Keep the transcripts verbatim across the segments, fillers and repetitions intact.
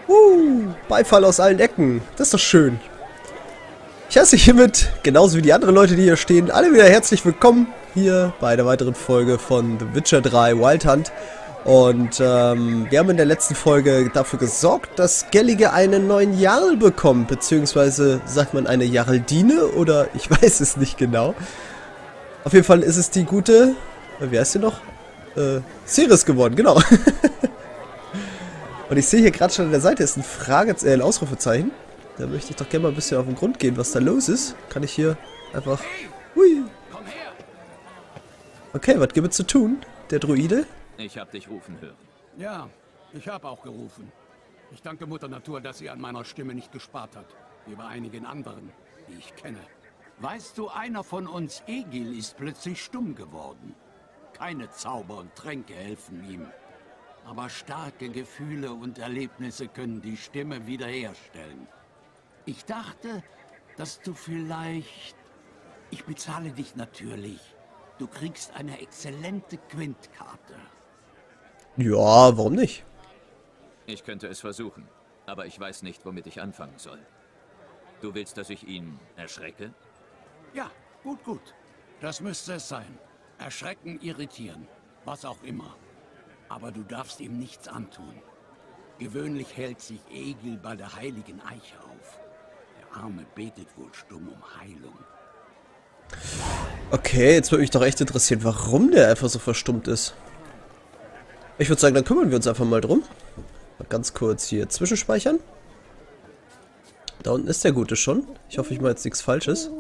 Uh, Beifall aus allen Ecken. Das ist doch schön. Ich heiße hiermit, genauso wie die anderen Leute, die hier stehen, alle wieder herzlich willkommen hier bei einer weiteren Folge von The Witcher drei Wild Hunt. Und ähm, wir haben in der letzten Folge dafür gesorgt, dass Skellige einen neuen Jarl bekommt, beziehungsweise sagt man eine Jarldine oder ich weiß es nicht genau. Auf jeden Fall ist es die gute, äh, wie heißt sie noch? Äh, Ciris geworden, genau. Und ich sehe hier gerade schon an der Seite ist ein Frage, äh, ein Ausrufezeichen. Da möchte ich doch gerne mal ein bisschen auf den Grund gehen, was da los ist. Kann ich hier einfach... Hui. Okay, was gibt es zu tun? Der Druide? Ich hab dich rufen hören. Ja, ich habe auch gerufen. Ich danke Mutter Natur, dass sie an meiner Stimme nicht gespart hat. Wie bei einigen anderen, die ich kenne. Weißt du, einer von uns, Egil, ist plötzlich stumm geworden. Keine Zauber und Tränke helfen ihm. Aber starke Gefühle und Erlebnisse können die Stimme wiederherstellen. Ich dachte, dass du vielleicht... Ich bezahle dich natürlich. Du kriegst eine exzellente Quintkarte. Ja, warum nicht? Ich könnte es versuchen, aber ich weiß nicht, womit ich anfangen soll. Du willst, dass ich ihn erschrecke? Ja, gut, gut. Das müsste es sein. Erschrecken, irritieren. Was auch immer. Aber du darfst ihm nichts antun. Gewöhnlich hält sich Egil bei der heiligen Eiche auf. Der Arme betet wohl stumm um Heilung. Okay, jetzt würde mich doch echt interessieren, warum der einfach so verstummt ist. Ich würde sagen, dann kümmern wir uns einfach mal drum. Mal ganz kurz hier zwischenspeichern. Da unten ist der Gute schon. Ich hoffe, ich mache jetzt nichts Falsches.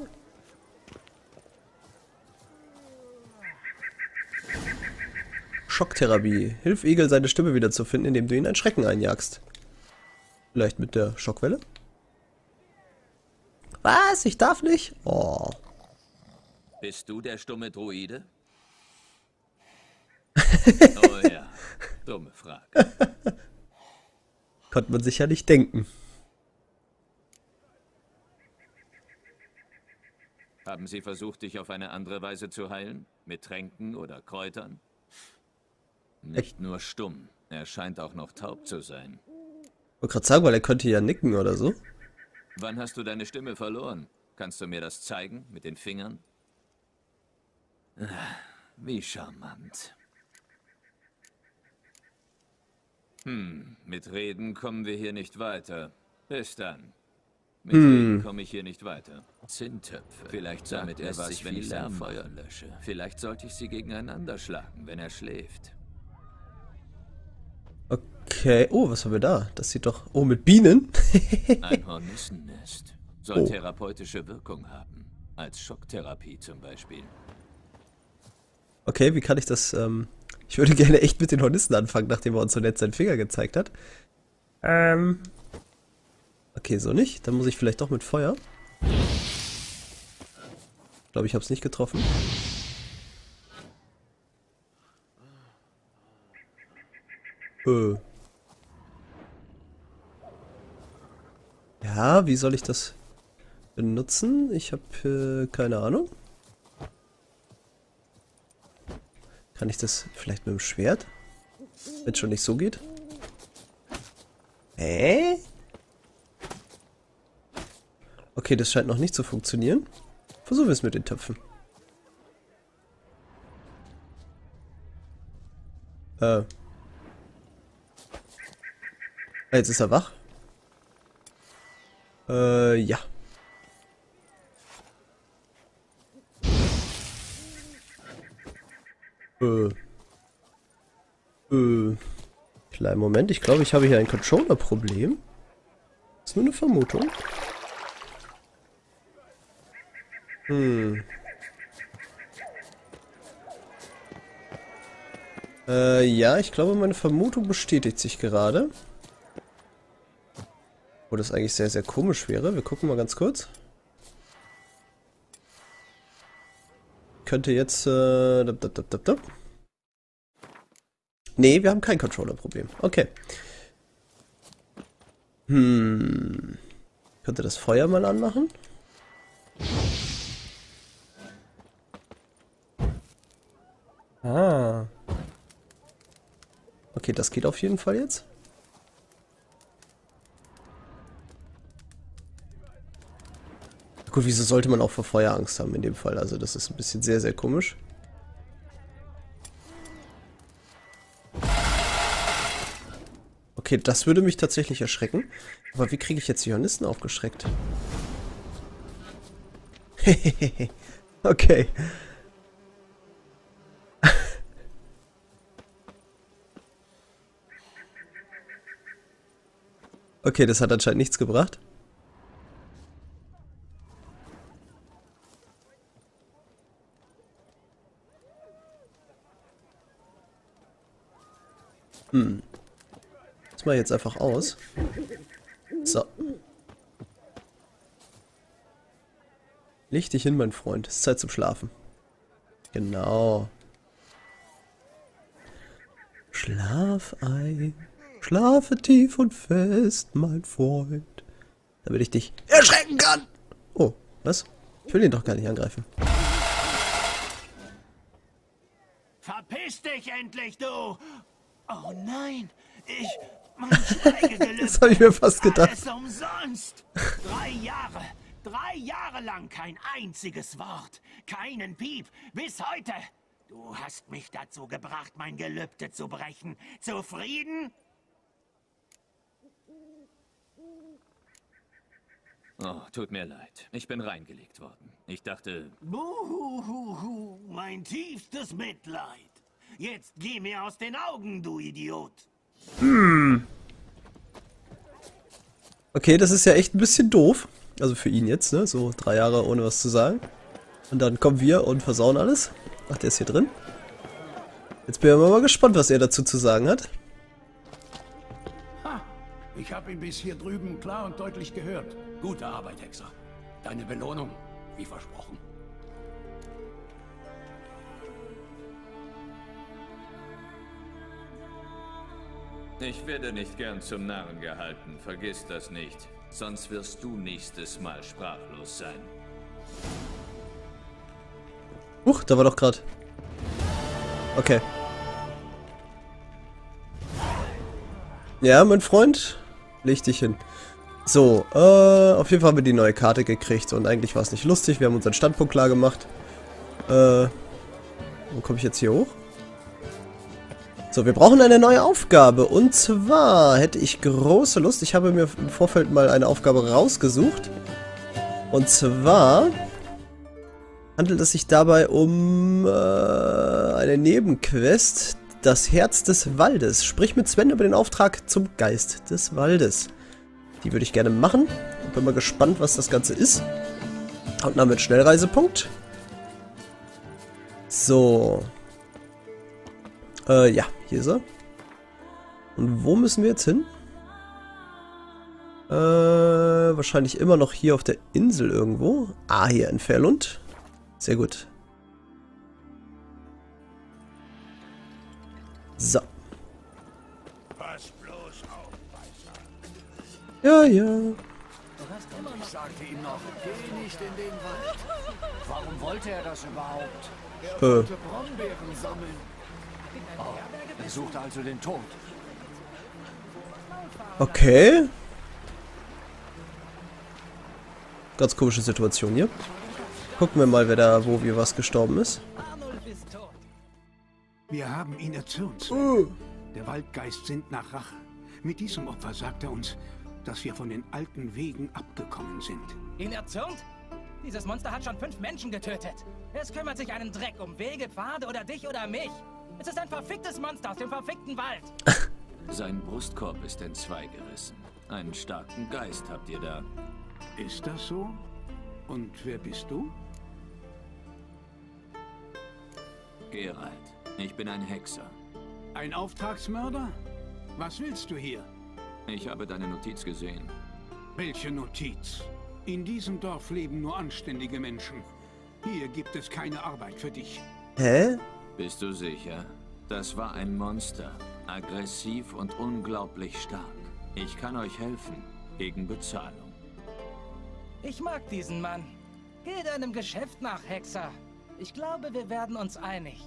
Schocktherapie. Hilf Egil, seine Stimme wiederzufinden, indem du ihn ein Schrecken einjagst. Vielleicht mit der Schockwelle? Was? Ich darf nicht? Oh. Bist du der stumme Druide? Oh ja, dumme Frage. Konnte man sich ja nicht denken. Haben sie versucht, dich auf eine andere Weise zu heilen? Mit Tränken oder Kräutern? Nicht nur stumm, er scheint auch noch taub zu sein. Ich wollte gerade sagen, weil er könnte ja nicken oder so. Wann hast du deine Stimme verloren? Kannst du mir das zeigen, mit den Fingern? Wie charmant. Hm, mit Reden kommen wir hier nicht weiter. Bis dann. Mit hm. Reden komme ich hier nicht weiter. Zinntöpfe. Vielleicht sagt er was, wenn ich sein Feuer lösche. Vielleicht sollte ich sie gegeneinander schlagen, wenn er schläft. Okay. Oh, was haben wir da? Das sieht doch... Oh, mit Bienen? Ein Hornissennest. Soll Oh. therapeutische Wirkung haben. Als Schocktherapie zum Beispiel. Okay, wie kann ich das... Ähm ich würde gerne echt mit den Hornissen anfangen, nachdem er uns so nett seinen Finger gezeigt hat. Ähm... Okay, so nicht. Dann muss ich vielleicht doch mit Feuer. Ich glaube, ich habe es nicht getroffen. Äh. Ja, wie soll ich das benutzen? Ich habe äh, keine Ahnung. Kann ich das vielleicht mit dem Schwert? Wenn es schon nicht so geht. Hä? Okay, das scheint noch nicht zu funktionieren. Versuchen wir es mit den Töpfen. Äh. Jetzt ist er wach. Äh, ja. Äh. Äh. Kleinen Moment, ich glaube, ich habe hier ein Controller-Problem. Ist nur eine Vermutung. Hm. Äh, ja, ich glaube, meine Vermutung bestätigt sich gerade. Wo das eigentlich sehr, sehr komisch wäre. Wir gucken mal ganz kurz. Könnte jetzt, äh... Dab, dab, dab, dab, dab. Nee, wir haben kein Controller-Problem. Okay. Hm. Könnte das Feuer mal anmachen? Ah. Okay, das geht auf jeden Fall jetzt. Gut, wieso sollte man auch vor Feuer Angst haben in dem Fall? Also das ist ein bisschen sehr, sehr komisch. Okay, das würde mich tatsächlich erschrecken. Aber wie kriege ich jetzt die Hornisten aufgeschreckt? Okay. Okay, das hat anscheinend nichts gebracht. Hm. Das mache ich jetzt einfach aus. So. Leg dich hin, mein Freund. Es ist Zeit zum Schlafen. Genau. Schlaf ein. Schlafe tief und fest, mein Freund. Damit ich dich erschrecken kann. Oh, was? Ich will ihn doch gar nicht angreifen. Verpiss dich endlich, du! Oh nein, ich... Mein Schweigegelübde. Das habe ich mir fast gedacht. Alles umsonst. Drei Jahre, drei Jahre lang kein einziges Wort, keinen Piep, bis heute. Du hast mich dazu gebracht, mein Gelübde zu brechen. Zufrieden? Oh, tut mir leid. Ich bin reingelegt worden. Ich dachte... Buhuhuhu, mein tiefstes Mitleid. Jetzt geh mir aus den Augen, du Idiot. Hm. Okay, das ist ja echt ein bisschen doof. Also für ihn jetzt, ne? So drei Jahre ohne was zu sagen. Und dann kommen wir und versauen alles. Ach, der ist hier drin. Jetzt bin ich mal gespannt, was er dazu zu sagen hat. Ha! Ich habe ihn bis hier drüben klar und deutlich gehört. Gute Arbeit, Hexer. Deine Belohnung, wie versprochen. Ich werde nicht gern zum Narren gehalten, vergiss das nicht. Sonst wirst du nächstes Mal sprachlos sein. Huch, da war doch gerade. Okay. Ja, mein Freund, leg dich hin. So, äh, auf jeden Fall haben wir die neue Karte gekriegt und eigentlich war es nicht lustig. Wir haben unseren Standpunkt klar gemacht. Äh, wo komme ich jetzt hier hoch? So, wir brauchen eine neue Aufgabe. Und zwar hätte ich große Lust. Ich habe mir im Vorfeld mal eine Aufgabe rausgesucht. Und zwar handelt es sich dabei um äh, eine Nebenquest. Das Herz des Waldes. Sprich mit Sven über den Auftrag zum Geist des Waldes. Die würde ich gerne machen. Ich bin mal gespannt, was das Ganze ist. Und dann mit Schnellreisepunkt. So. Äh, ja, hier ist er. Und wo müssen wir jetzt hin? Äh, wahrscheinlich immer noch hier auf der Insel irgendwo. Ah, hier in Fairlund. Sehr gut. So. Pass bloß auf, Weißer. Ja, ja. Ich sagte ihm noch, geh nicht in den Wald. Warum wollte er das überhaupt? Er Äh. wollte Brombeeren sammeln. Oh, er sucht also den Tod. Okay. Ganz komische Situation hier. Gucken wir mal, wer da, wo wie was gestorben ist. Wir haben ihn erzürnt. Der Waldgeist sinnt nach Rache. Mit diesem Opfer sagt er uns, dass wir von den alten Wegen abgekommen sind. Ihn erzürnt? Dieses Monster hat schon fünf Menschen getötet. Es kümmert sich einen Dreck um Wege, Pfade oder dich oder mich. Es ist ein verficktes Monster aus dem verfickten Wald. Sein Brustkorb ist in zwei gerissen. Einen starken Geist habt ihr da. Ist das so? Und wer bist du? Geralt, ich bin ein Hexer. Ein Auftragsmörder? Was willst du hier? Ich habe deine Notiz gesehen. Welche Notiz? In diesem Dorf leben nur anständige Menschen. Hier gibt es keine Arbeit für dich. Hä? Bist du sicher? Das war ein Monster. Aggressiv und unglaublich stark. Ich kann euch helfen. Gegen Bezahlung. Ich mag diesen Mann. Geh deinem Geschäft nach, Hexer. Ich glaube, wir werden uns einig.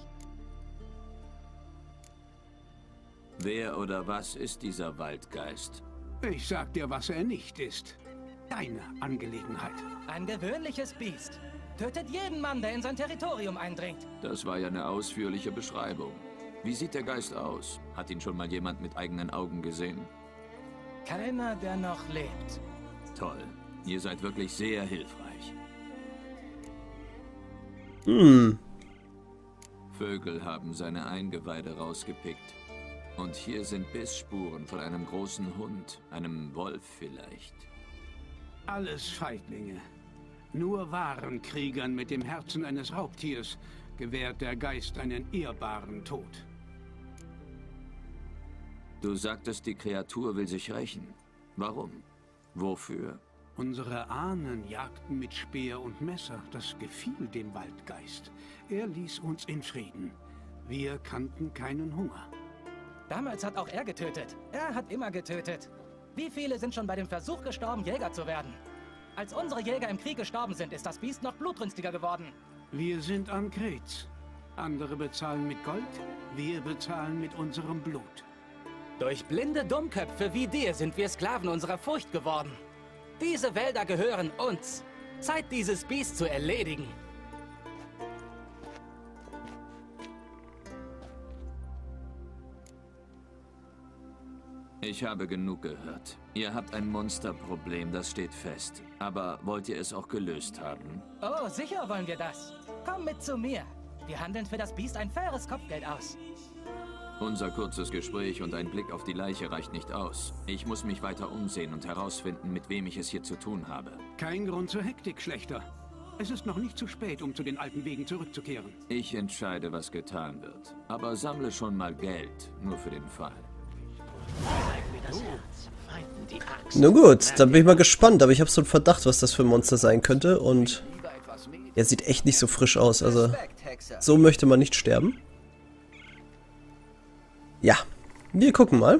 Wer oder was ist dieser Waldgeist? Ich sag dir, was er nicht ist. deine Angelegenheit. Ein gewöhnliches Biest. Tötet jeden Mann, der in sein Territorium eindringt. Das war ja eine ausführliche Beschreibung. Wie sieht der Geist aus? Hat ihn schon mal jemand mit eigenen Augen gesehen? Keiner, der noch lebt. Toll. Ihr seid wirklich sehr hilfreich. Hm. Vögel haben seine Eingeweide rausgepickt. Und hier sind Bissspuren von einem großen Hund, einem Wolf vielleicht. Alles Feiglinge. Nur wahren Kriegern mit dem Herzen eines Raubtiers gewährt der Geist einen ehrbaren Tod. Du sagtest, die Kreatur will sich rächen. Warum? Wofür? Unsere Ahnen jagten mit Speer und Messer. Das gefiel dem Waldgeist. Er ließ uns in Frieden. Wir kannten keinen Hunger. Damals hat auch er getötet. Er hat immer getötet. Wie viele sind schon bei dem Versuch gestorben, Jäger zu werden? Als unsere Jäger im Krieg gestorben sind, ist das Biest noch blutrünstiger geworden. Wir sind an Kretz. Andere bezahlen mit Gold, wir bezahlen mit unserem Blut. Durch blinde Dummköpfe wie dir sind wir Sklaven unserer Furcht geworden. Diese Wälder gehören uns. Zeit, dieses Biest zu erledigen. Ich habe genug gehört. Ihr habt ein Monsterproblem, das steht fest. Aber wollt ihr es auch gelöst haben? Oh, sicher wollen wir das. Komm mit zu mir. Wir handeln für das Biest ein faires Kopfgeld aus. Unser kurzes Gespräch und ein Blick auf die Leiche reicht nicht aus. Ich muss mich weiter umsehen und herausfinden, mit wem ich es hier zu tun habe. Kein Grund zur Hektik, Schlechter. Es ist noch nicht zu spät, um zu den alten Wegen zurückzukehren. Ich entscheide, was getan wird. Aber sammle schon mal Geld, nur für den Fall. Nun gut, dann bin ich mal gespannt, aber ich habe so einen Verdacht, was das für ein Monster sein könnte und er sieht echt nicht so frisch aus, also so möchte man nicht sterben. Ja, wir gucken mal.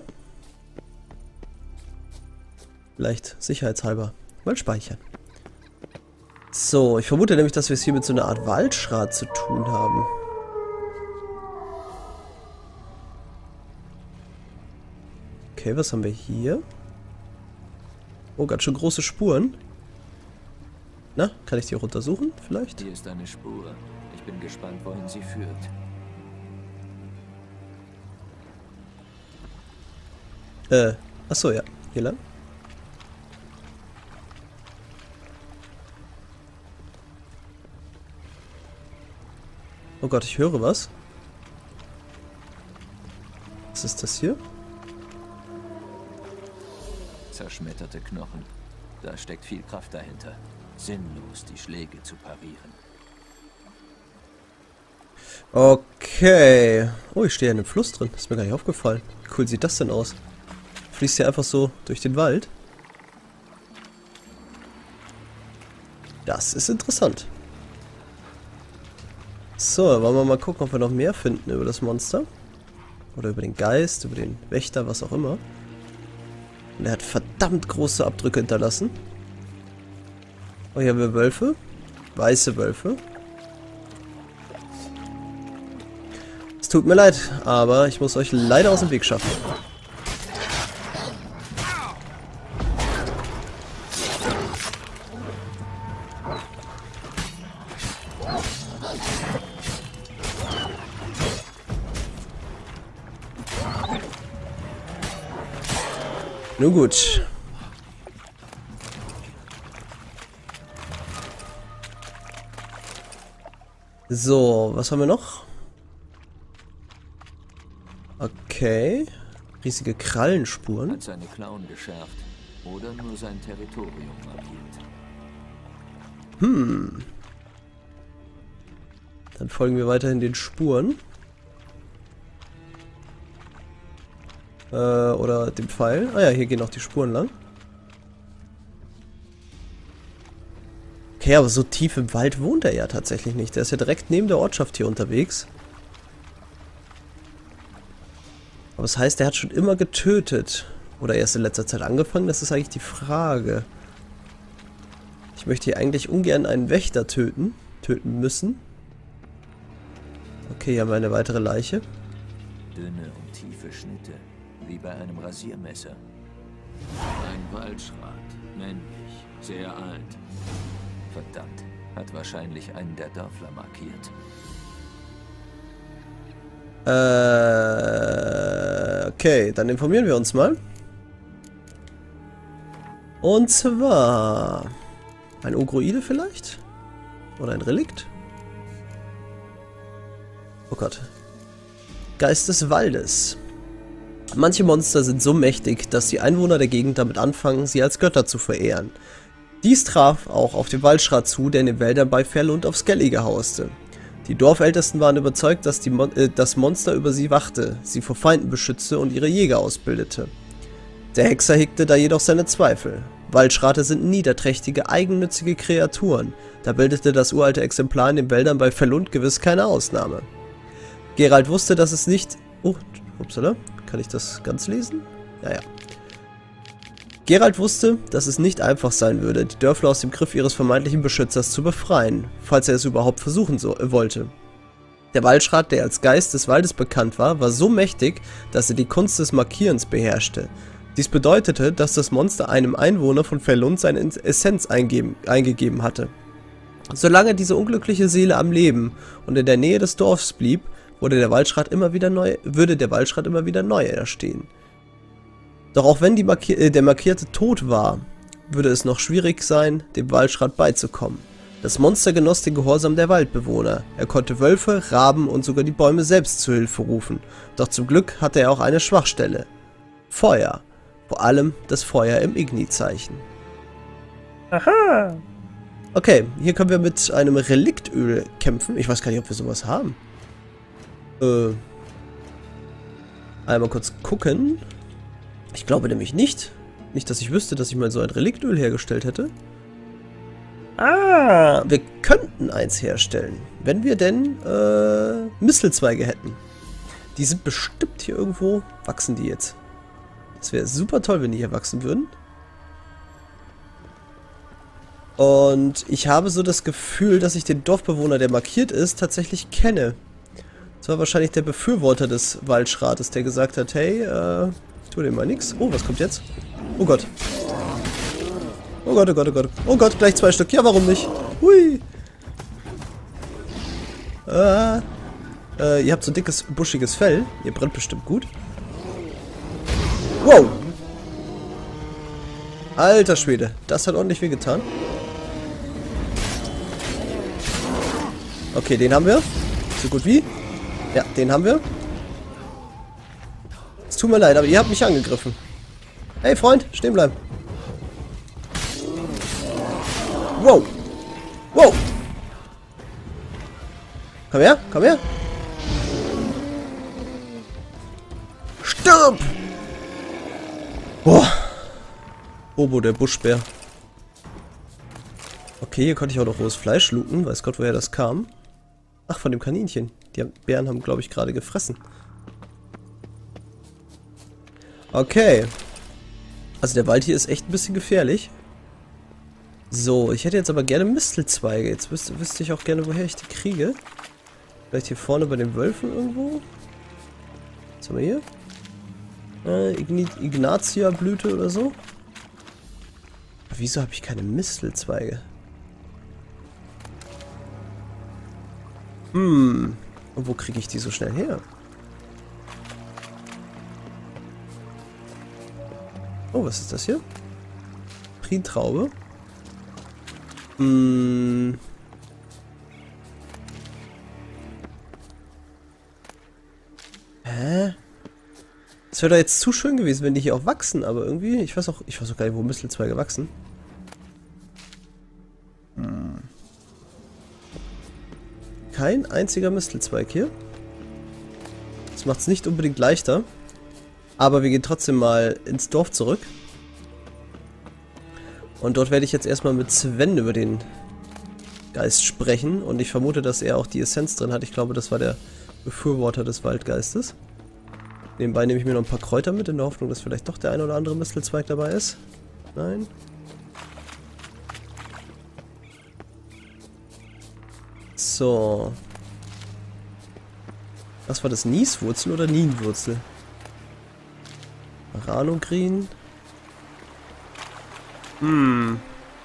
Vielleicht sicherheitshalber mal speichern. So, ich vermute nämlich, dass wir es hier mit so einer Art Waldschrat zu tun haben. Okay, was haben wir hier? Oh, ganz schön große Spuren. Na, kann ich die auch untersuchen, vielleicht? Hier ist eine Spur. Ich bin gespannt, wohin sie führt. Äh, achso, ja. Hier lang. Oh Gott, ich höre was. Was ist das hier? Zerschmetterte Knochen. Da steckt viel Kraft dahinter. Sinnlos, die Schläge zu parieren. Okay. Oh, ich stehe in einem Fluss drin. Ist mir gar nicht aufgefallen. Wie cool sieht das denn aus? Fließt hier einfach so durch den Wald. Das ist interessant. So, wollen wir mal gucken, ob wir noch mehr finden über das Monster. Oder über den Geist, über den Wächter, was auch immer. Und er hat verdammt große Abdrücke hinterlassen. Oh, hier haben wir Wölfe. Weiße Wölfe. Es tut mir leid, aber ich muss euch leider aus dem Weg schaffen. Nun gut. So, was haben wir noch? Okay. Riesige Krallenspuren. Hat seine Klauen geschärft oder nur sein Territorium markiert. Hm. Dann folgen wir weiterhin den Spuren. Äh, oder dem Pfeil. Ah ja, hier gehen auch die Spuren lang. Okay, aber so tief im Wald wohnt er ja tatsächlich nicht. Der ist ja direkt neben der Ortschaft hier unterwegs. Aber das heißt, er hat schon immer getötet. Oder erst in letzter Zeit angefangen? Das ist eigentlich die Frage. Ich möchte hier eigentlich ungern einen Wächter töten. Töten müssen. Okay, hier haben wir eine weitere Leiche. Dünne und tiefe Schnitte, wie bei einem Rasiermesser. Ein Waldschrat. Männlich, sehr alt. Verdammt, hat wahrscheinlich einen der Dörfler markiert. Äh, okay, dann informieren wir uns mal. Und zwar ein Ogroide vielleicht? Oder ein Relikt? Oh Gott. Geist des Waldes. Manche Monster sind so mächtig, dass die Einwohner der Gegend damit anfangen, sie als Götter zu verehren. Dies traf auch auf den Waldschrat zu, der in den Wäldern bei Verlund auf Skellige hauste. Die Dorfältesten waren überzeugt, dass die Mon äh, das Monster über sie wachte, sie vor Feinden beschützte und ihre Jäger ausbildete. Der Hexer hegte da jedoch seine Zweifel. Waldschrate sind niederträchtige, eigennützige Kreaturen. Da bildete das uralte Exemplar in den Wäldern bei Verlund gewiss keine Ausnahme. Geralt wusste, dass es nicht... Oh, upsala. Kann ich das ganz lesen? Ja, ja. Geralt wusste, dass es nicht einfach sein würde, die Dörfler aus dem Griff ihres vermeintlichen Beschützers zu befreien, falls er es überhaupt versuchen so, äh, wollte. Der Waldschrat, der als Geist des Waldes bekannt war, war so mächtig, dass er die Kunst des Markierens beherrschte. Dies bedeutete, dass das Monster einem Einwohner von Verlund seine Essenz eingeben, eingegeben hatte. Solange diese unglückliche Seele am Leben und in der Nähe des Dorfs blieb, wurde der Waldschrat immer wieder neu, würde der Waldschrat immer wieder neu erstehen. Doch auch wenn die Marki äh, der Markierte tot war, würde es noch schwierig sein, dem Waldschrat beizukommen. Das Monster genoss den Gehorsam der Waldbewohner. Er konnte Wölfe, Raben und sogar die Bäume selbst zu Hilfe rufen. Doch zum Glück hatte er auch eine Schwachstelle. Feuer. Vor allem das Feuer im Igni-Zeichen. Aha! Okay, hier können wir mit einem Reliktöl kämpfen. Ich weiß gar nicht, ob wir sowas haben. Äh. Einmal kurz gucken. Ich glaube nämlich nicht. Nicht, dass ich wüsste, dass ich mal so ein Reliktöl hergestellt hätte. Ah, wir könnten eins herstellen. Wenn wir denn äh, Mistelzweige hätten. Die sind bestimmt hier irgendwo. Wachsen die jetzt? Das wäre super toll, wenn die hier wachsen würden. Und ich habe so das Gefühl, dass ich den Dorfbewohner, der markiert ist, tatsächlich kenne. Das war wahrscheinlich der Befürworter des Waldschrates, der gesagt hat, hey, äh, tu dem mal nix. Oh, was kommt jetzt? Oh Gott. Oh Gott, oh Gott, oh Gott. Oh Gott, gleich zwei Stück. Ja, warum nicht? Hui. Äh, äh, ihr habt so dickes, buschiges Fell. Ihr brennt bestimmt gut. Wow. Alter Schwede. Das hat ordentlich wehgetan. Okay, den haben wir. So gut wie. Ja, den haben wir. Es tut mir leid, aber ihr habt mich angegriffen. Hey, Freund, stehen bleiben. Wow. Wow. Komm her, komm her. Stirb! Boah. Obo, der Buschbär. Okay, hier konnte ich auch noch rohes Fleisch looten. Weiß Gott, woher das kam. Ach, von dem Kaninchen. Die Bären haben, glaube ich, gerade gefressen. Okay. Also der Wald hier ist echt ein bisschen gefährlich. So, ich hätte jetzt aber gerne Mistelzweige. Jetzt wüsste, wüsste ich auch gerne, woher ich die kriege. Vielleicht hier vorne bei den Wölfen irgendwo. Was haben wir hier? Äh, Ignatia-Blüte oder so. Aber wieso habe ich keine Mistelzweige? Hm. Und wo kriege ich die so schnell her? Oh, was ist das hier? Printraube. Hm. Hä? Es wäre doch jetzt zu schön gewesen, wenn die hier auch wachsen, aber irgendwie, ich weiß auch, ich weiß auch gar nicht, wo Mistelzweige wachsen. Hm. Kein einziger Mistelzweig hier. Das macht es nicht unbedingt leichter. Aber wir gehen trotzdem mal ins Dorf zurück. Und dort werde ich jetzt erstmal mit Sven über den Geist sprechen. Und ich vermute, dass er auch die Essenz drin hat. Ich glaube, das war der Befürworter des Waldgeistes. Nebenbei nehme ich mir noch ein paar Kräuter mit, in der Hoffnung, dass vielleicht doch der ein oder andere Mistelzweig dabei ist. Nein. So. Was war das? Nieswurzel oder Nienwurzel? Ranogrin. Hm.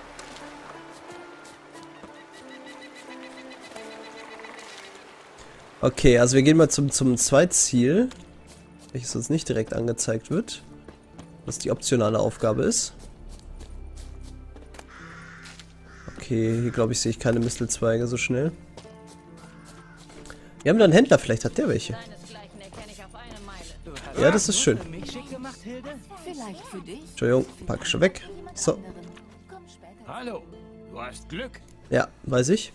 Okay, also wir gehen mal zum, zum Zweitziel, welches uns nicht direkt angezeigt wird, was die optionale Aufgabe ist. Okay, hier glaube ich sehe ich keine Mistelzweige so schnell. Wir haben da einen Händler, vielleicht hat der welche. Ja, das ist schön. Entschuldigung, pack schon weg. So. Hallo, du hast Glück. Ja, weiß ich.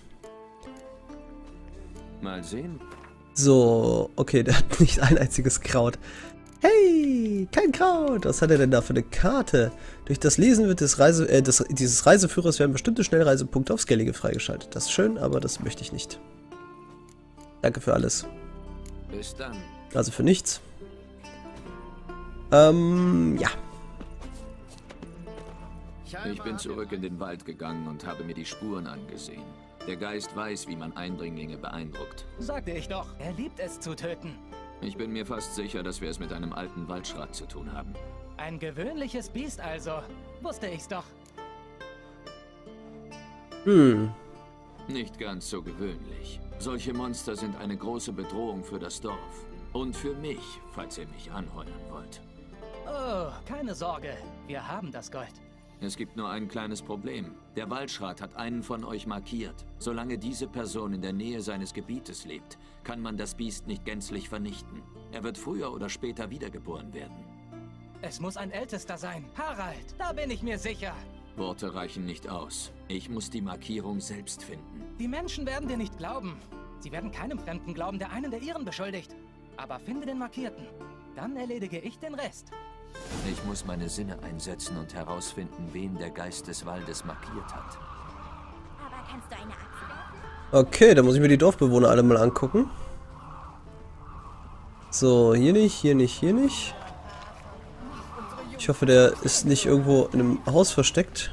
Mal sehen. So, okay, der hat nicht ein einziges Kraut. Hey, kein Kraut. Was hat er denn da für eine Karte? Durch das Lesen wird des Reise, äh, des, dieses Reiseführers werden bestimmte Schnellreisepunkte auf Skellige freigeschaltet. Das ist schön, aber das möchte ich nicht. Danke für alles. Bis dann. Also für nichts. Ähm, ja. Ich bin zurück in den Wald gegangen und habe mir die Spuren angesehen. Der Geist weiß, wie man Eindringlinge beeindruckt. Sagte ich doch, er liebt es zu töten. Ich bin mir fast sicher, dass wir es mit einem alten Waldschrat zu tun haben. Ein gewöhnliches Biest also. Wusste ich's doch. Hm. Nicht ganz so gewöhnlich. Solche Monster sind eine große Bedrohung für das Dorf. Und für mich, falls ihr mich anheuern wollt. Oh, keine Sorge. Wir haben das Gold. Es gibt nur ein kleines Problem. Der Waldschrat hat einen von euch markiert. Solange diese Person in der Nähe seines Gebietes lebt, kann man das Biest nicht gänzlich vernichten. Er wird früher oder später wiedergeboren werden. Es muss ein Ältester sein. Harald, da bin ich mir sicher. Worte reichen nicht aus. Ich muss die Markierung selbst finden. Die Menschen werden dir nicht glauben. Sie werden keinem Fremden glauben, der einen der ihren beschuldigt. Aber finde den Markierten. Dann erledige ich den Rest. Ich muss meine Sinne einsetzen und herausfinden, wen der Geist des Waldes markiert hat. Aber kannst du eine Axt werfen? Okay, dann muss ich mir die Dorfbewohner alle mal angucken. So, hier nicht, hier nicht, hier nicht. Ich hoffe, der ist nicht irgendwo in einem Haus versteckt.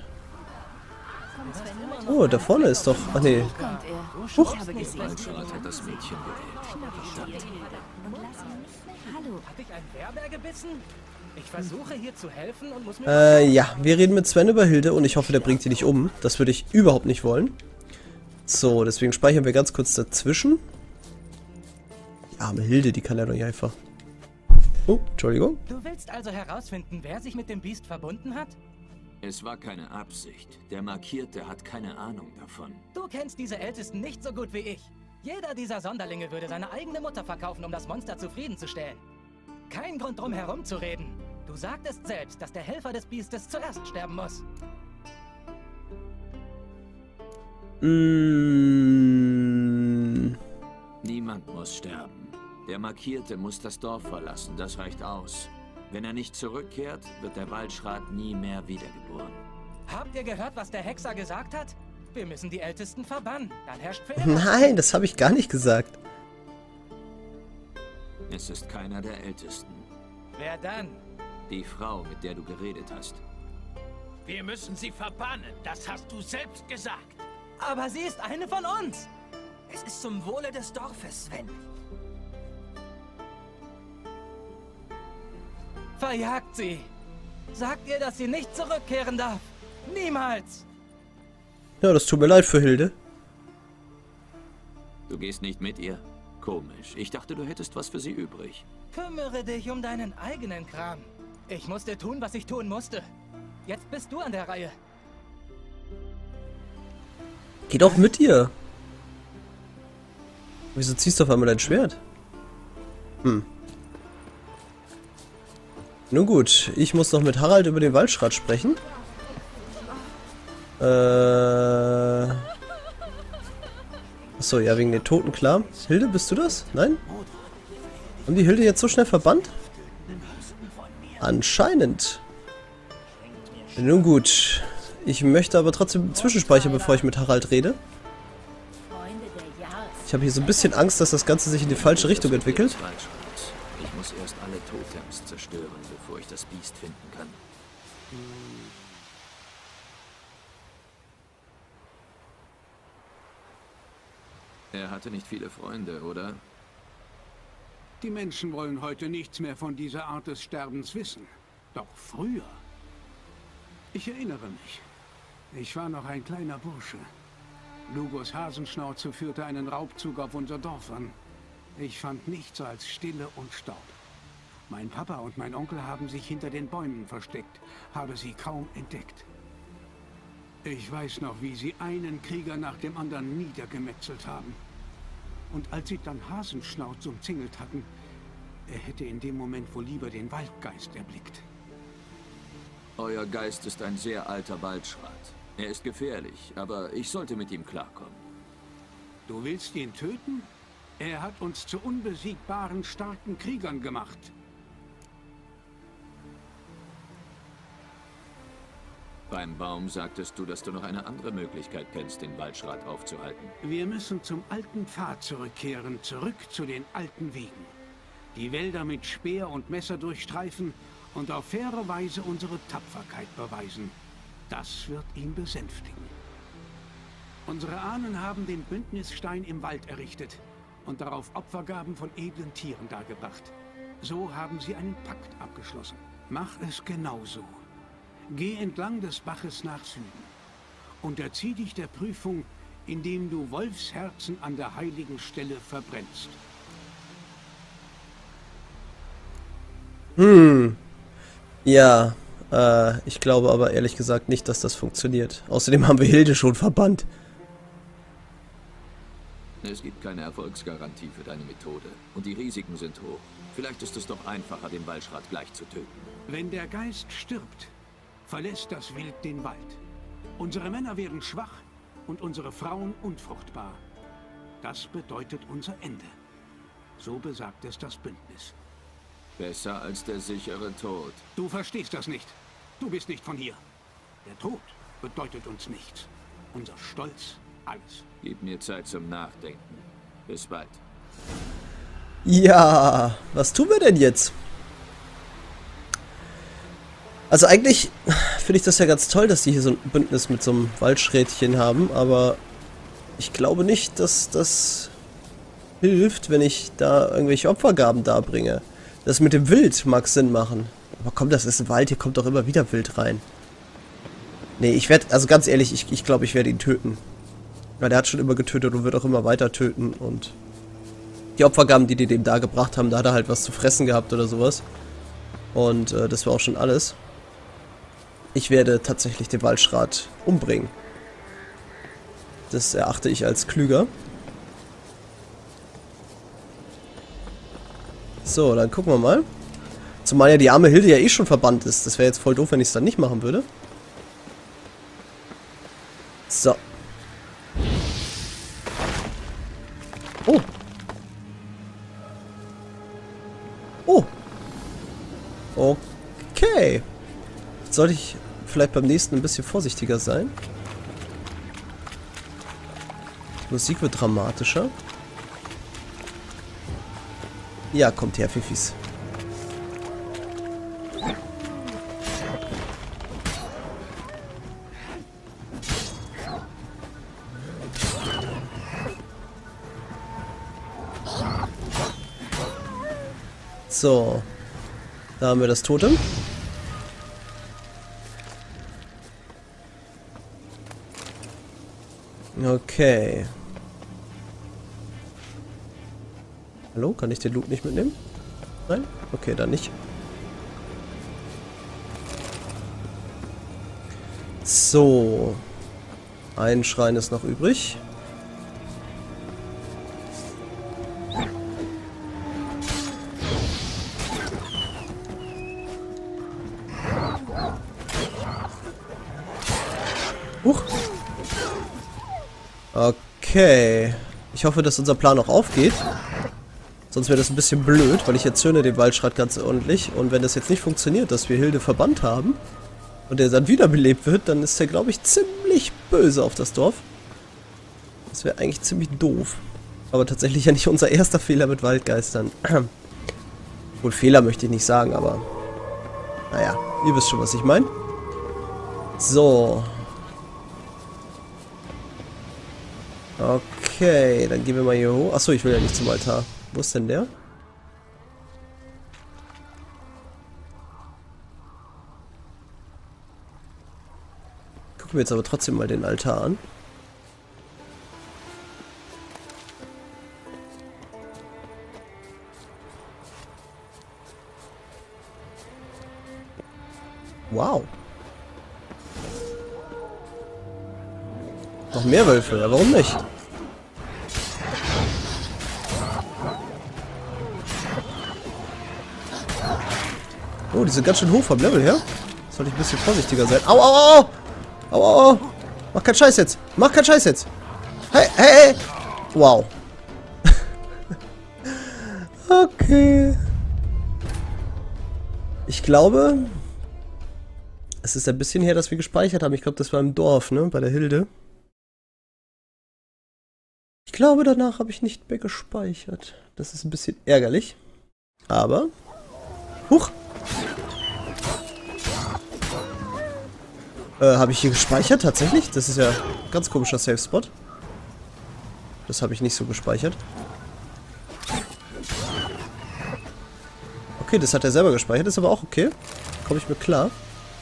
Oh, da vorne ist doch... Ach nee. Huch. Der Waldschrat hat das Mädchen gewählt. Hat dich ein Werber gebissen? Ich versuche hier zu helfen und muss mir... Äh, ja, wir reden mit Sven über Hilde und ich hoffe, der bringt sie nicht um. Das würde ich überhaupt nicht wollen. So, deswegen speichern wir ganz kurz dazwischen. Die arme Hilde, die kann ja doch nicht einfach... Oh, Entschuldigung. Du willst also herausfinden, wer sich mit dem Biest verbunden hat? Es war keine Absicht. Der Markierte hat keine Ahnung davon. Du kennst diese Ältesten nicht so gut wie ich. Jeder dieser Sonderlinge würde seine eigene Mutter verkaufen, um das Monster zufriedenzustellen. Kein Grund drum herum zu reden. Du sagtest selbst, dass der Helfer des Biestes zuerst sterben muss. Mm. Niemand muss sterben. Der Markierte muss das Dorf verlassen, das reicht aus. Wenn er nicht zurückkehrt, wird der Waldschrat nie mehr wiedergeboren. Habt ihr gehört, was der Hexer gesagt hat? Wir müssen die Ältesten verbannen. Dann herrscht für immer. Nein, das habe ich gar nicht gesagt. Es ist keiner der Ältesten. Wer dann? Die Frau, mit der du geredet hast. Wir müssen sie verbannen, das hast du selbst gesagt. Aber sie ist eine von uns. Es ist zum Wohle des Dorfes, Sven. Verjagt sie. Sagt ihr, dass sie nicht zurückkehren darf. Niemals. Ja, das tut mir leid für Hilde. Du gehst nicht mit ihr? Komisch. Ich dachte, du hättest was für sie übrig. Kümmere dich um deinen eigenen Kram. Ich musste tun, was ich tun musste. Jetzt bist du an der Reihe. Geh doch mit ihr. Wieso ziehst du auf einmal dein Schwert? Hm. Nun gut, ich muss noch mit Harald über den Waldschrat sprechen. Äh... Achso, ja, wegen den Toten, klar. Hilde, bist du das? Nein? Haben die Hilde jetzt so schnell verbannt? Anscheinend. Nun gut. Ich möchte aber trotzdem zwischenspeichern, bevor ich mit Harald rede. Ich habe hier so ein bisschen Angst, dass das Ganze sich in die falsche Richtung entwickelt. Ich muss erst alle Totems zerstören, bevor ich das Biest finden kann. Er hatte nicht viele Freunde, oder? Die Menschen wollen heute nichts mehr von dieser Art des Sterbens wissen. Doch früher. Ich erinnere mich. Ich war noch ein kleiner Bursche. Lugos Hasenschnauze führte einen Raubzug auf unser Dorf an. Ich fand nichts als Stille und Staub. Mein Papa und mein Onkel haben sich hinter den Bäumen versteckt, habe sie kaum entdeckt. Ich weiß noch, wie sie einen Krieger nach dem anderen niedergemetzelt haben. Und als sie dann Hasenschnauz umzingelt hatten, er hätte in dem Moment wohl lieber den Waldgeist erblickt. Euer Geist ist ein sehr alter Waldschrat. Er ist gefährlich, aber ich sollte mit ihm klarkommen. Du willst ihn töten? Er hat uns zu unbesiegbaren, starken Kriegern gemacht. Beim Baum sagtest du, dass du noch eine andere Möglichkeit kennst, den Waldschrat aufzuhalten. Wir müssen zum alten Pfad zurückkehren, zurück zu den alten Wegen. Die Wälder mit Speer und Messer durchstreifen und auf faire Weise unsere Tapferkeit beweisen. Das wird ihn besänftigen. Unsere Ahnen haben den Bündnisstein im Wald errichtet und darauf Opfergaben von edlen Tieren dargebracht. So haben sie einen Pakt abgeschlossen. Mach es genauso. Geh entlang des Baches nach Süden. Unterzieh dich der Prüfung, indem du Wolfsherzen an der heiligen Stelle verbrennst. Hm. Ja, äh, ich glaube aber ehrlich gesagt nicht, dass das funktioniert. Außerdem haben wir Hilde schon verbannt. Es gibt keine Erfolgsgarantie für deine Methode. Und die Risiken sind hoch. Vielleicht ist es doch einfacher, den Waldschrat gleich zu töten. Wenn der Geist stirbt, verlässt das Wild den Wald. Unsere Männer werden schwach und unsere Frauen unfruchtbar. Das bedeutet unser Ende. So besagt es das Bündnis. Besser als der sichere Tod. Du verstehst das nicht. Du bist nicht von hier. Der Tod bedeutet uns nichts. Unser Stolz, alles. Gib mir Zeit zum Nachdenken. Bis bald. Ja, was tun wir denn jetzt? Also eigentlich finde ich das ja ganz toll, dass die hier so ein Bündnis mit so einem Waldschrätchen haben, aber ich glaube nicht, dass das hilft, wenn ich da irgendwelche Opfergaben darbringe. Das mit dem Wild mag Sinn machen. Aber komm, das ist ein Wald, hier kommt doch immer wieder Wild rein. Nee, ich werde, also ganz ehrlich, ich, ich glaube, ich werde ihn töten. Weil der hat schon immer getötet und wird auch immer weiter töten. Und die Opfergaben, die die dem da gebracht haben, da hat er halt was zu fressen gehabt oder sowas. Und äh, das war auch schon alles. Ich werde tatsächlich den Waldschrat umbringen. Das erachte ich als klüger. So, dann gucken wir mal. Zumal ja die arme Hilde ja eh schon verbannt ist. Das wäre jetzt voll doof, wenn ich es dann nicht machen würde. So. Oh. Oh. Okay. Jetzt sollte ich vielleicht beim nächsten ein bisschen vorsichtiger sein. Die Musik wird dramatischer. Ja, kommt her, Fifis. So. Da haben wir das Totem. Okay. Hallo, kann ich den Loot nicht mitnehmen? Nein? Okay, dann nicht. So. Ein Schrein ist noch übrig. Huch. Okay. Ich hoffe, dass unser Plan auch aufgeht. Sonst wäre das ein bisschen blöd, weil ich erzürne den Waldschrat ganz ordentlich. Und wenn das jetzt nicht funktioniert, dass wir Hilde verbannt haben und er dann wiederbelebt wird, dann ist er, glaube ich, ziemlich böse auf das Dorf. Das wäre eigentlich ziemlich doof. Aber tatsächlich ja nicht unser erster Fehler mit Waldgeistern. Wohl Fehler möchte ich nicht sagen, aber naja, ihr wisst schon, was ich meine. So. Okay, dann gehen wir mal hier hoch. Achso, ich will ja nicht zum Altar. Wo ist denn der? Gucken wir jetzt aber trotzdem mal den Altar an. Wow. Noch mehr Wölfe, ja, warum nicht? Oh, die sind ganz schön hoch vom Level her. Sollte ich ein bisschen vorsichtiger sein. Au, au, au! Au, au, au! Mach keinen Scheiß jetzt! Mach keinen Scheiß jetzt! Hey, hey, hey! Wow. Okay. Ich glaube, es ist ein bisschen her, dass wir gespeichert haben. Ich glaube, das war im Dorf, ne? Bei der Hilde. Ich glaube, danach habe ich nicht mehr gespeichert. Das ist ein bisschen ärgerlich. Aber... Huch! Äh, habe ich hier gespeichert? Tatsächlich? Das ist ja ein ganz komischer Safe-Spot. Das habe ich nicht so gespeichert. Okay, das hat er selber gespeichert. Ist aber auch okay. Komme ich mir klar.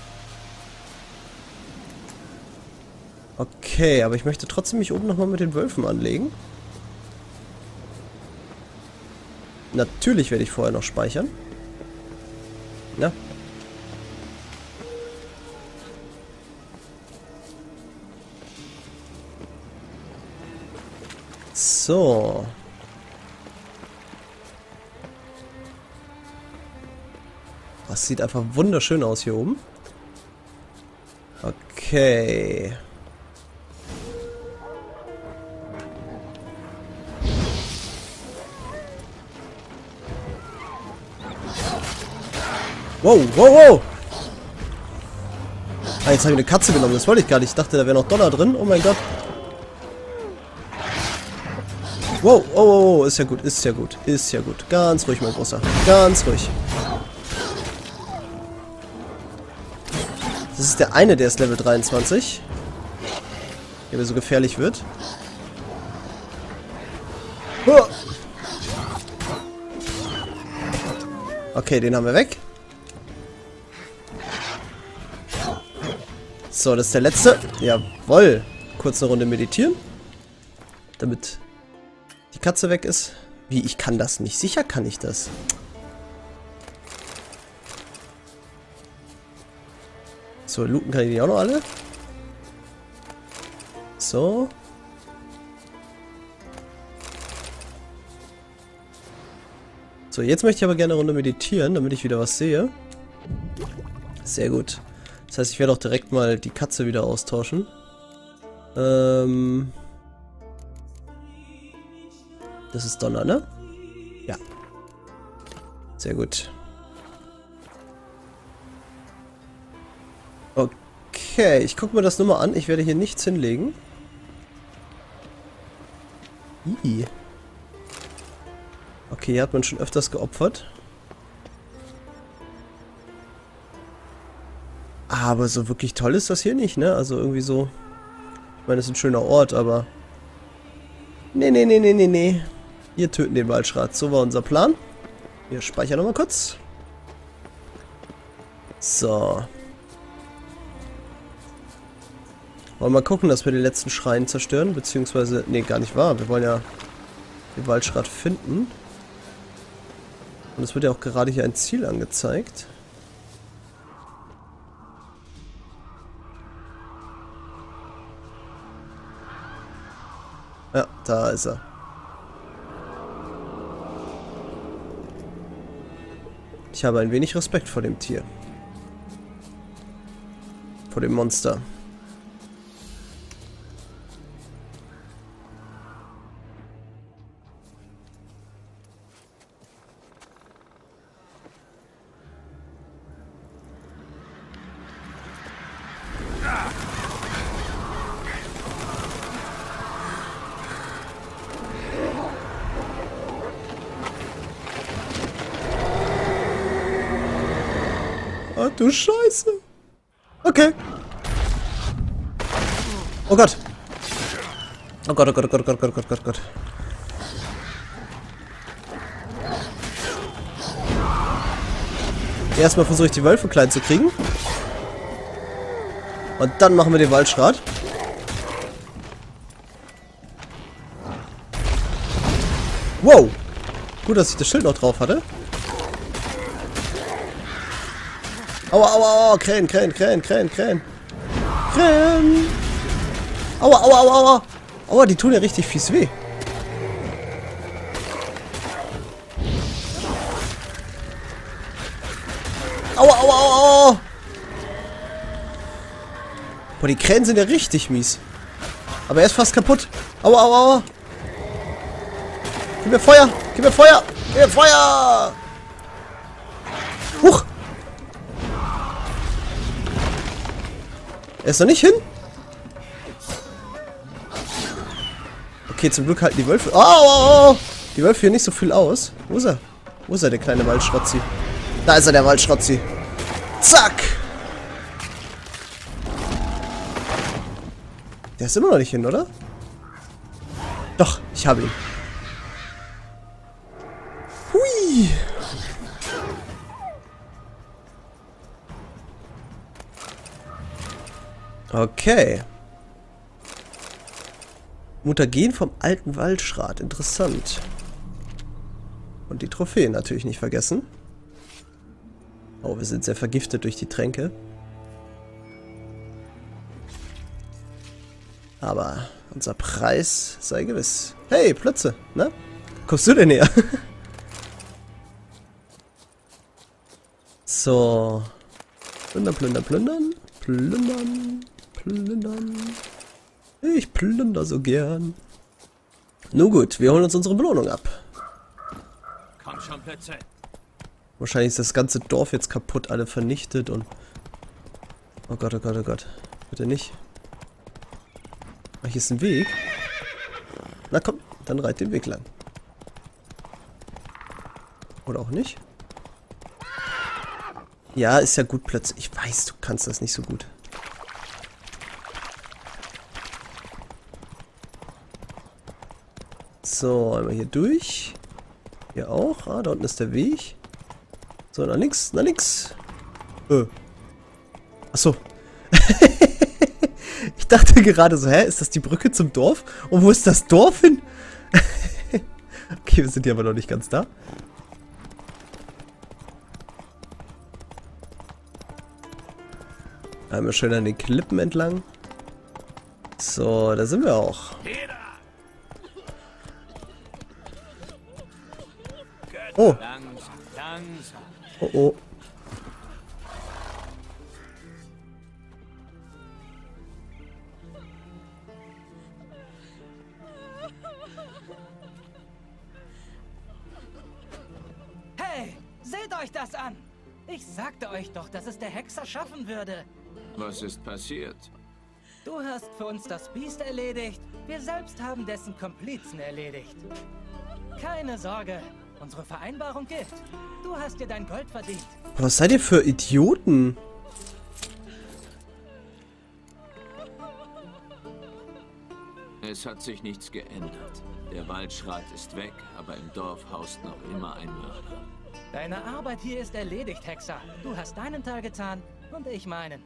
Okay, aber ich möchte trotzdem mich oben nochmal mit den Wölfen anlegen. Natürlich werde ich vorher noch speichern. Ja. So. Das sieht einfach wunderschön aus hier oben. Okay. Wow, wow, wow! Ah, jetzt habe ich eine Katze genommen. Das wollte ich gar nicht. Ich dachte, da wäre noch Donner drin. Oh mein Gott. Wow, oh, oh, oh, ist ja gut, ist ja gut, ist ja gut. Ganz ruhig, mein Großer. Ganz ruhig. Das ist der eine, der ist Level dreiundzwanzig. Der mir so gefährlich wird. Okay, den haben wir weg. So, das ist der letzte. Jawohl. Kurz eine Runde meditieren. Damit die Katze weg ist. Wie, ich kann das nicht. Sicher kann ich das. So, looten kann ich die auch noch alle. So. So, jetzt möchte ich aber gerne eine Runde meditieren, damit ich wieder was sehe. Sehr gut. Das heißt, ich werde auch direkt mal die Katze wieder austauschen. Ähm... Das ist Donner, ne? Ja. Sehr gut. Okay, ich gucke mir das nur mal an. Ich werde hier nichts hinlegen. Ih. Okay, hier hat man schon öfters geopfert. Aber so wirklich toll ist das hier nicht, ne? Also irgendwie so... Ich meine, das ist ein schöner Ort, aber... Nee, nee, nee, nee, nee, nee. Wir töten den Waldschrat. So war unser Plan. Wir speichern nochmal kurz. So. Wollen wir mal gucken, dass wir den letzten Schrein zerstören. Beziehungsweise... Nee, gar nicht wahr. Wir wollen ja den Waldschrat finden. Und es wird ja auch gerade hier ein Ziel angezeigt. Ja, da ist er. Ich habe ein wenig Respekt vor dem Tier. Vor dem Monster. Ach du Scheiße. Okay. Oh Gott. Oh Gott, oh Gott, oh Gott, oh Gott, oh Gott, oh Gott, oh Gott. Erstmal versuche ich die Wölfe klein zu kriegen. Und dann machen wir den Waldschrat. Wow. Gut, dass ich das Schild noch drauf hatte. Aua, aua, aua. Krähen, Krähen, Krähen, Krähen, Krähen. Krähen. Aua, aua, aua, aua. Aua, die tun ja richtig fies weh. Aua, aua, aua, aua. Boah, die Krähen sind ja richtig mies. Aber er ist fast kaputt. Aua, aua, aua. Gib mir Feuer. Gib mir Feuer. Gib mir Feuer. Huch. Er ist noch nicht hin. Okay, zum Glück halten die Wölfe... Oh, oh, oh. Die Wölfe hier nicht so viel aus. Wo ist er? Wo ist er, der kleine Waldschrotzi? Da ist er, der Waldschrotzi. Zack. Der ist immer noch nicht hin, oder? Doch, ich habe ihn. Hui. Okay. Mutagen vom alten Waldschrat. Interessant. Und die Trophäen natürlich nicht vergessen. Oh, wir sind sehr vergiftet durch die Tränke. Aber unser Preis sei gewiss. Hey, Plötze, ne? Kommst du denn her? So. Plündern, plündern, plündern. Plündern, plündern. Ich plünder so gern. Nun gut, wir holen uns unsere Belohnung ab. Komm schon, Plötze. Wahrscheinlich ist das ganze Dorf jetzt kaputt, alle vernichtet und... Oh Gott, oh Gott, oh Gott. Bitte nicht. Ach, hier ist ein Weg. Na komm, dann reit den Weg lang. Oder auch nicht. Ja, ist ja gut plötzlich. Ich weiß, du kannst das nicht so gut. So, einmal hier durch. Hier auch. Ah, da unten ist der Weg. So, nach links, nach links. Äh. Achso. Ich dachte gerade so, hä, ist das die Brücke zum Dorf? Und wo ist das Dorf hin? Okay, wir sind hier aber noch nicht ganz da. Einmal schön an den Klippen entlang. So, da sind wir auch. Oh. Oh, oh. Hey, seht euch das an! Ich sagte euch doch, dass es der Hexer schaffen würde. Was ist passiert? Du hast für uns das Biest erledigt, wir selbst haben dessen Komplizen erledigt. Keine Sorge, unsere Vereinbarung gilt. Du hast dir dein Gold verdient. Was seid ihr für Idioten? Es hat sich nichts geändert. Der Waldschrat ist weg, aber im Dorf haust noch immer ein Mörder. Deine Arbeit hier ist erledigt, Hexer. Du hast deinen Teil getan und ich meinen.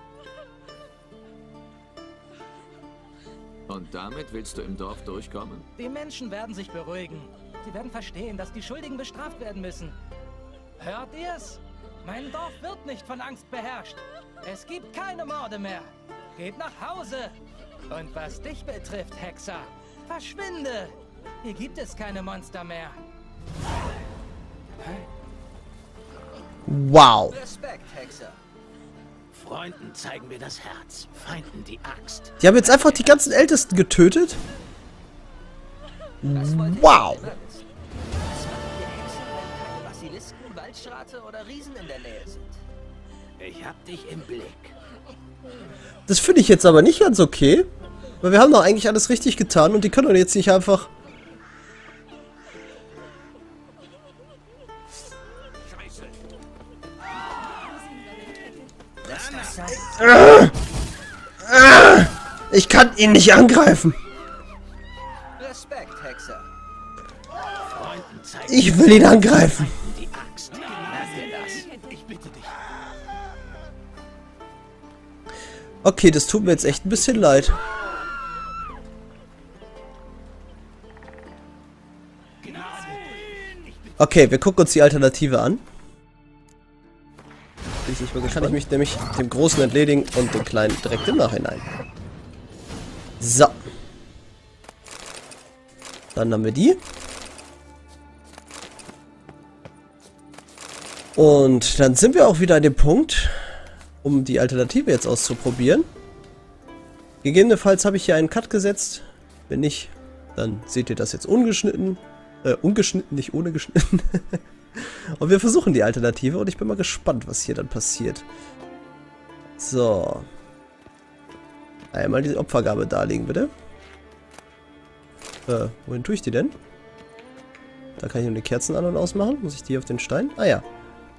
Und damit willst du im Dorf durchkommen? Die Menschen werden sich beruhigen. Sie werden verstehen, dass die Schuldigen bestraft werden müssen. Hört ihr's? Mein Dorf wird nicht von Angst beherrscht. Es gibt keine Morde mehr. Geht nach Hause. Und was dich betrifft, Hexer, verschwinde. Hier gibt es keine Monster mehr. Wow. Respekt, Hexer. Freunden zeigen wir das Herz, Feinden die Axt. Die haben jetzt einfach die ganzen Ältesten getötet? Wow. Was machen wir Hexen, wenn keine Basilisken, Waldschrate oder Riesen in der Nähe sind? Ich hab dich im Blick. Das finde ich jetzt aber nicht ganz okay. Weil wir haben doch eigentlich alles richtig getan und die können doch jetzt nicht einfach... Ich kann ihn nicht angreifen. Respekt, Hexer. Freunden zeigen Ich will ihn angreifen. die Axt. Merk dir das. Ich bitte dich. Okay, das tut mir jetzt echt ein bisschen leid. Okay, wir gucken uns die Alternative an. Dann kann ich mich nämlich dem Großen entledigen und den Kleinen direkt im Nachhinein. So. Dann haben wir die. Und dann sind wir auch wieder an dem Punkt, um die Alternative jetzt auszuprobieren. Gegebenenfalls habe ich hier einen Cut gesetzt. Wenn nicht, dann seht ihr das jetzt ungeschnitten. Äh, ungeschnitten, nicht ohne geschnitten. Und wir versuchen die Alternative und ich bin mal gespannt, was hier dann passiert. So. Einmal diese Opfergabe darlegen, bitte. Äh, wohin tue ich die denn? Da kann ich nur die Kerzen an- und ausmachen. Muss ich die auf den Stein? Ah ja.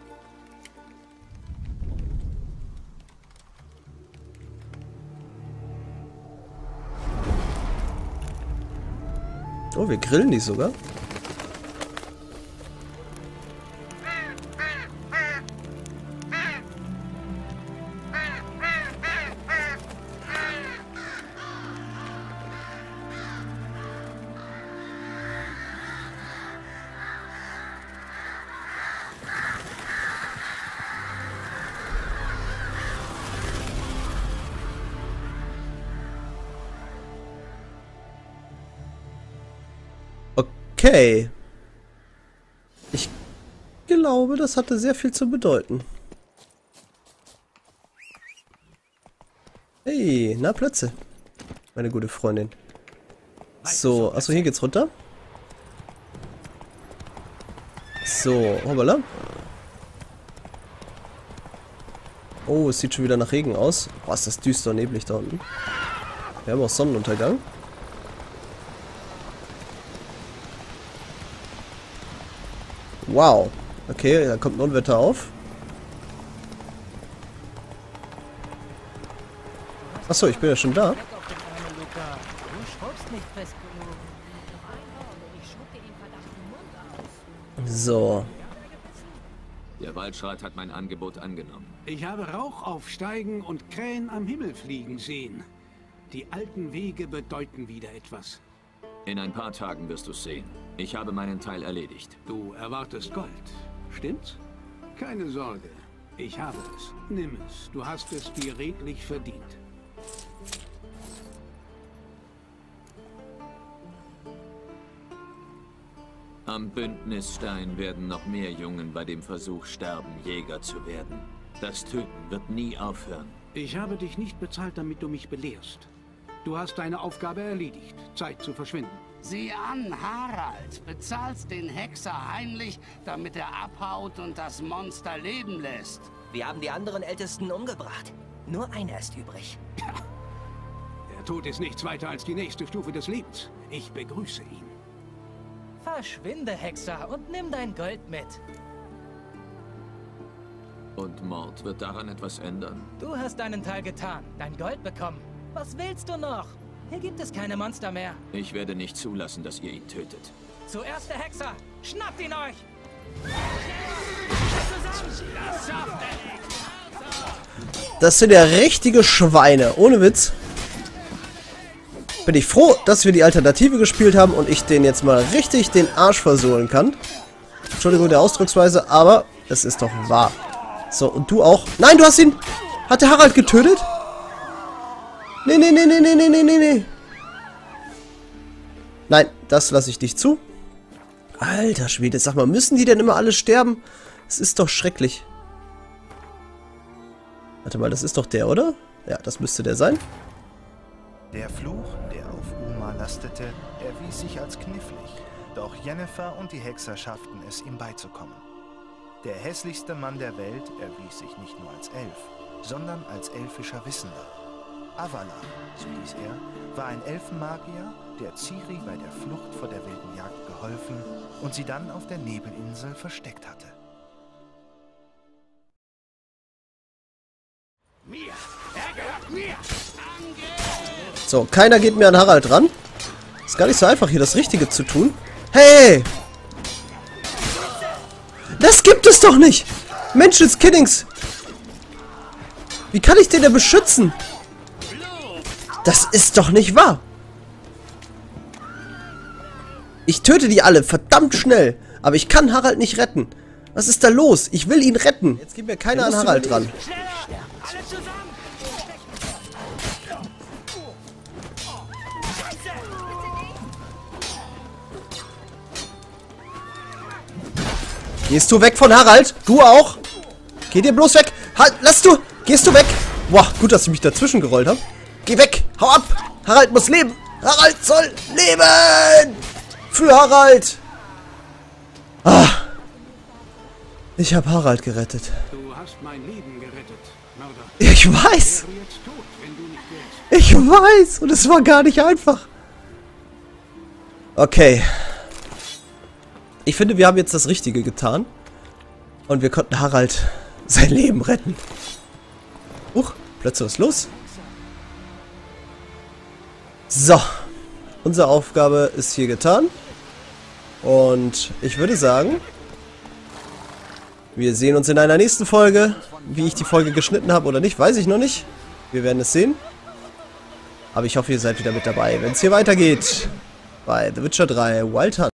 Oh, wir grillen die sogar. Okay. Ich glaube, das hatte sehr viel zu bedeuten. Hey, na Plötze. Meine gute Freundin. So, achso, hier geht's runter. So, hoppala. Oh, es sieht schon wieder nach Regen aus. Boah, ist das düster und neblig da unten. Wir haben auch Sonnenuntergang. Wow. Okay, da kommt ein Unwetter auf. Achso, ich bin ja schon da. So. Der Waldschrat hat mein Angebot angenommen. Ich habe Rauch aufsteigen und Krähen am Himmel fliegen sehen. Die alten Wege bedeuten wieder etwas. In ein paar Tagen wirst du es sehen. Ich habe meinen Teil erledigt. Du erwartest Gold, stimmt's? Keine Sorge, ich habe es. Nimm es, du hast es dir redlich verdient. Am Bündnisstein werden noch mehr Jungen bei dem Versuch sterben, Jäger zu werden. Das Töten wird nie aufhören. Ich habe dich nicht bezahlt, damit du mich belehrst. Du hast deine Aufgabe erledigt. Zeit zu verschwinden. Sieh an, Harald. Bezahlst den Hexer heimlich, damit er abhaut und das Monster leben lässt. Wir haben die anderen Ältesten umgebracht. Nur einer ist übrig. Der Tod ist nichts weiter als die nächste Stufe des Lebens. Ich begrüße ihn. Verschwinde, Hexer, und nimm dein Gold mit. Und Mord wird daran etwas ändern? Du hast deinen Teil getan, dein Gold bekommen. Was willst du noch? Hier gibt es keine Monster mehr. Ich werde nicht zulassen, dass ihr ihn tötet. Zuerst der Hexer! Schnappt ihn euch! Das sind ja richtige Schweine, ohne Witz. Bin ich froh, dass wir die Alternative gespielt haben und ich den jetzt mal richtig den Arsch versohlen kann. Entschuldigung der Ausdrucksweise, aber es ist doch wahr. So, und du auch. Nein, du hast ihn... Hat der Harald getötet? Nee, nee, nee, nee, nee, nee, nee, nee, nee. Nein, das lasse ich nicht zu. Alter Schwede, sag mal, müssen die denn immer alle sterben? Es ist doch schrecklich. Warte mal, das ist doch der, oder? Ja, das müsste der sein. Der Fluch, der auf Uma lastete, erwies sich als knifflig. Doch Yennefer und die Hexer schafften es, ihm beizukommen. Der hässlichste Mann der Welt erwies sich nicht nur als Elf, sondern als elfischer Wissender. Avala, so hieß er, war ein Elfenmagier, der Ciri bei der Flucht vor der wilden Jagd geholfen und sie dann auf der Nebelinsel versteckt hatte. Mir! Er gehört mir! So, keiner geht mehr an Harald ran. Ist gar nicht so einfach, hier das Richtige zu tun. Hey! Das gibt es doch nicht! Menschenskinnings! Wie kann ich den denn beschützen? Das ist doch nicht wahr. Ich töte die alle verdammt schnell. Aber ich kann Harald nicht retten. Was ist da los? Ich will ihn retten. Jetzt geht mir keiner an Harald dran. Gehst du weg von Harald? Du auch? Geh dir bloß weg. Halt, lass du. Gehst du weg. Boah, gut, dass ich mich dazwischen gerollt habe. Geh weg. Hau ab. Harald muss leben. Harald soll leben. Für Harald. Ah. Ich habe Harald gerettet. Du hast mein Leben gerettet, Mörder. Ich weiß. Wäre jetzt tot, wenn du nicht wärst. Ich weiß. Und es war gar nicht einfach. Okay. Ich finde, wir haben jetzt das Richtige getan. Und wir konnten Harald sein Leben retten. Huch, plötzlich was los. So. Unsere Aufgabe ist hier getan. Und ich würde sagen, wir sehen uns in einer nächsten Folge. Wie ich die Folge geschnitten habe oder nicht, weiß ich noch nicht. Wir werden es sehen. Aber ich hoffe, ihr seid wieder mit dabei, wenn es hier weitergeht. Bei The Witcher drei Wild Hunt.